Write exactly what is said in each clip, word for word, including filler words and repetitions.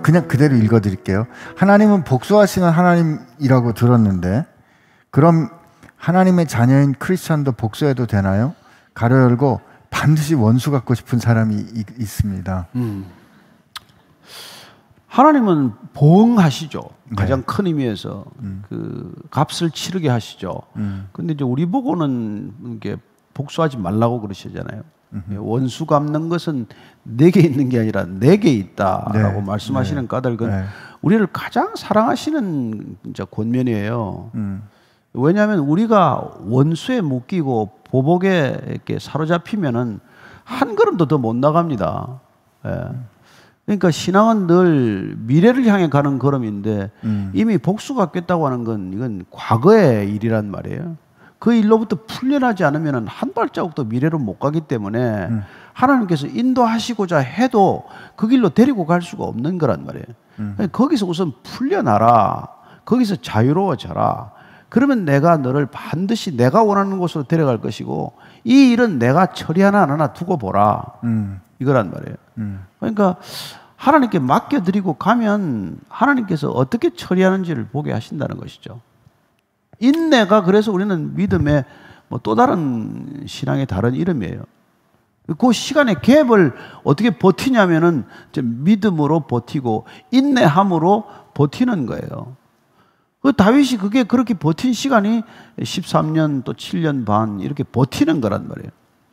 그냥 그대로 읽어드릴게요. 하나님은 복수하시는 하나님이라고 들었는데 그럼 하나님의 자녀인 크리스천도 복수해도 되나요? 가로 열고 반드시 원수 갖고 싶은 사람이 이, 있습니다. 음. 하나님은 보응하시죠. 네. 가장 큰 의미에서 음. 그 값을 치르게 하시죠. 음. 근데 이제 우리 보고는 이게 복수하지 말라고 그러시잖아요. 음흠. 원수 갚는 것은 내게 있는 게 아니라 내게 있다라고 네. 말씀하시는 네. 까닭은 네. 우리를 가장 사랑하시는 진짜 권면이에요. 음. 왜냐하면 우리가 원수에 묶이고 보복에 이렇게 사로잡히면은 한 걸음도 더 못 나갑니다. 예. 그러니까 신앙은 늘 미래를 향해 가는 걸음인데 음. 이미 복수 갚겠다고 하는 건 이건 과거의 일이란 말이에요. 그 일로부터 풀려나지 않으면 한 발자국도 미래로 못 가기 때문에 음. 하나님께서 인도하시고자 해도 그 길로 데리고 갈 수가 없는 거란 말이에요. 음. 거기서 우선 풀려나라. 거기서 자유로워져라. 그러면 내가 너를 반드시 내가 원하는 곳으로 데려갈 것이고 이 일은 내가 처리하나 안 하나 두고 보라. 음. 이거란 말이에요. 음. 그러니까 하나님께 맡겨드리고 가면 하나님께서 어떻게 처리하는지를 보게 하신다는 것이죠. 인내가 그래서 우리는 믿음의 뭐 또 다른 신앙의 다른 이름이에요. 그 시간의 갭을 어떻게 버티냐면은 믿음으로 버티고 인내함으로 버티는 거예요. 그 다윗이 그게 그렇게 버틴 시간이 십삼 년 또 칠 년 반 이렇게 버티는 거란 말이에요.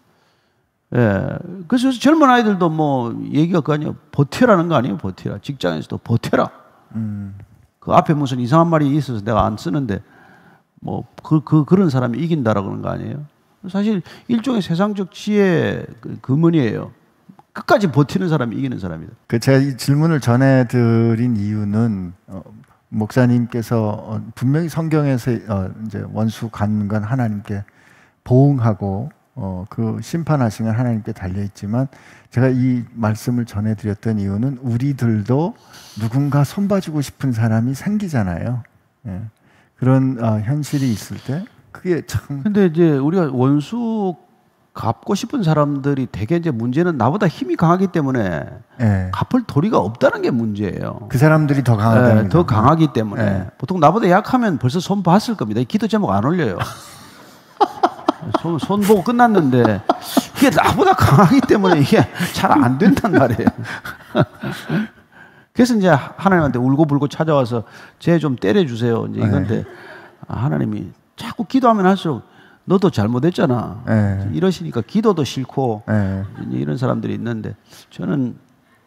예. 그래서 젊은 아이들도 뭐 얘기가 그 아니에요. 버텨라는 거 아니에요. 버텨라. 직장에서도 버텨라. 음. 그 앞에 무슨 이상한 말이 있어서 내가 안 쓰는데 뭐 그, 그, 그런 사람이 이긴다라고 그러는 거 아니에요. 사실 일종의 세상적 지혜의 근원이에요. 끝까지 버티는 사람이 이기는 사람이다. 그 제가 이 질문을 전해드린 이유는 어, 목사님께서 어, 분명히 성경에서 어, 이제 원수 갚는 건 하나님께 보응하고 어, 그 심판하시는 하나님께 달려 있지만 제가 이 말씀을 전해드렸던 이유는 우리들도 누군가 손봐주고 싶은 사람이 생기잖아요. 예. 그런 어, 현실이 있을 때 그게 참. 근데 이제 우리가 원수 갚고 싶은 사람들이 되게 이제 문제는 나보다 힘이 강하기 때문에 예. 갚을 도리가 없다는 게 문제예요. 그 사람들이 더 강하다는 네, 더 강하기 때문에 예. 보통 나보다 약하면 벌써 손 봤을 겁니다. 기도 제목 안 올려요. 손, 손 보고 끝났는데 이게 나보다 강하기 때문에 이게 잘 안 된단 말이에요. 그래서 이제 하나님한테 울고불고 찾아와서 쟤 좀 때려주세요. 이제 이건데 네. 하나님이 자꾸 기도하면 할수록 너도 잘못했잖아. 네. 이러시니까 기도도 싫고 네. 이런 사람들이 있는데 저는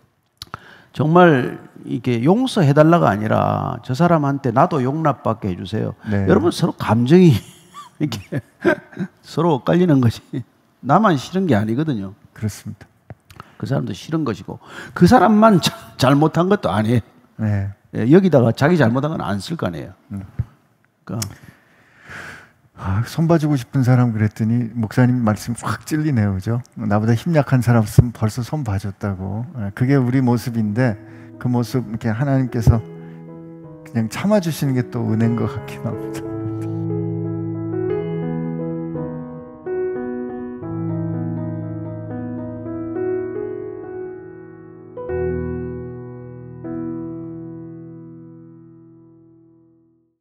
정말 이게 용서해달라가 아니라 저 사람한테 나도 용납받게 해주세요. 네. 여러분 서로 감정이 이렇게 서로 엇갈리는 것이 나만 싫은 게 아니거든요. 그렇습니다. 그 사람도 싫은 것이고 그 사람만 자, 잘못한 것도 아니에요. 네. 예, 여기다가 자기 잘못한 건 안 쓸 거 아니에요. 음. 그러니까 아, 손봐주고 싶은 사람 그랬더니 목사님 말씀 확 찔리네요, 그죠? 나보다 힘 약한 사람 있으면 벌써 손 봐줬다고. 그게 우리 모습인데 그 모습 이렇게 하나님께서 그냥 참아주시는 게 또 은혜인 것 같긴 합니다.